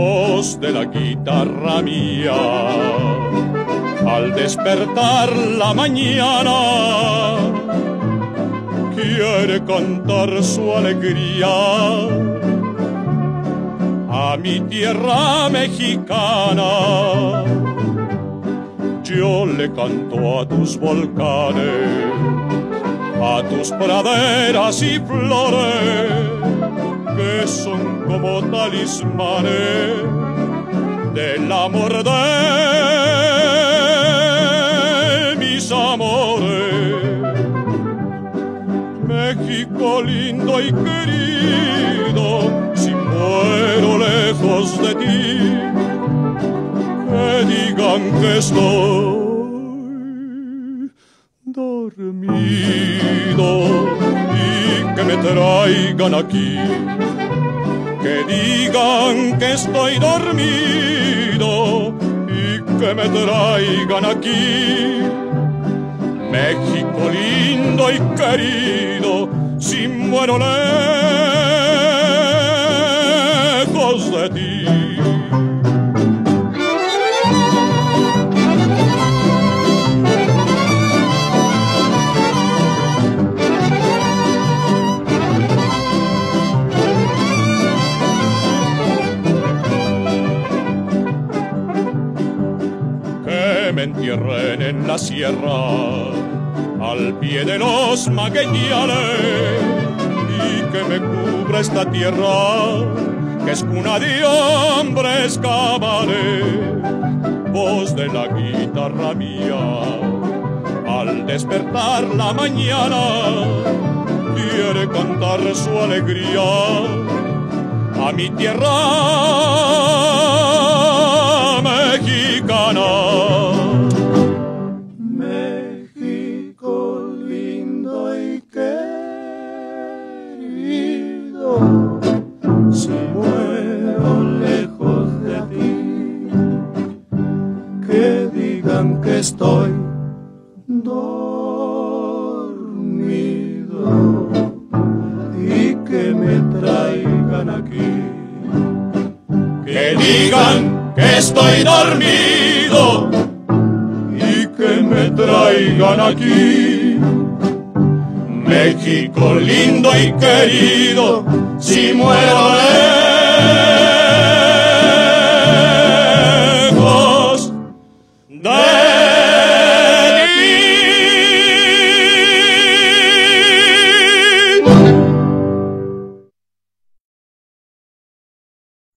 voz de la guitarra mía, al despertar la mañana, quiere cantar su alegría a mi tierra mexicana. Yo le canto a tus volcanes, a tus praderas y flores, que son como talismanes del amor de mis amores. México lindo y querido, si muero lejos de ti, que digan que estoy dormido y que me traigan aquí. Que digan que estoy dormido y que me traigan aquí. México lindo y querido, si muero lejos de ti. Me entierren en la sierra, al pie de los magueyales, y que me cubra esta tierra, que es cuna de hombres cabales. Voz de la guitarra mía, al despertar la mañana, quiere cantar su alegría a mi tierra mexicana. Si muero lejos de ti, que digan que estoy dormido y que me traigan aquí. Que digan que estoy dormido y que me traigan aquí. México lindo y querido, si muero